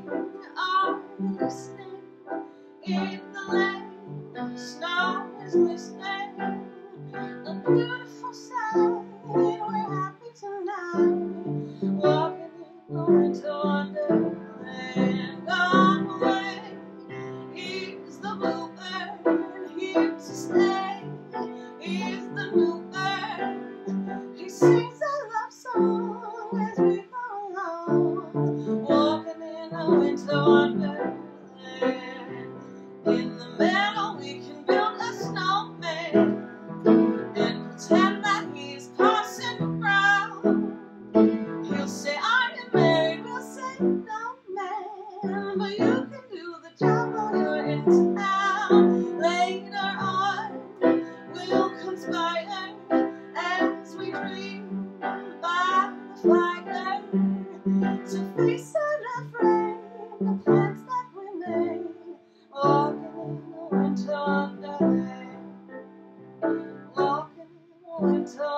are listening in the lane. The snow is glistening, a beautiful sight. We're happy tonight, walking in the winter wonderland. Gone away is the bluebird, here to stay is the new bird. He sings a love song as we go along, walking in a winter wonderland. In the meadow we can build a snowman and pretend that he's passing around. He'll say, "Are you married?" We'll say, "No, man," but you can do the job while you're in town. Later on, we'll conspire as we dream by the fire to face unafraid the plans that we made, walking in the winter wonderland, walking in the winter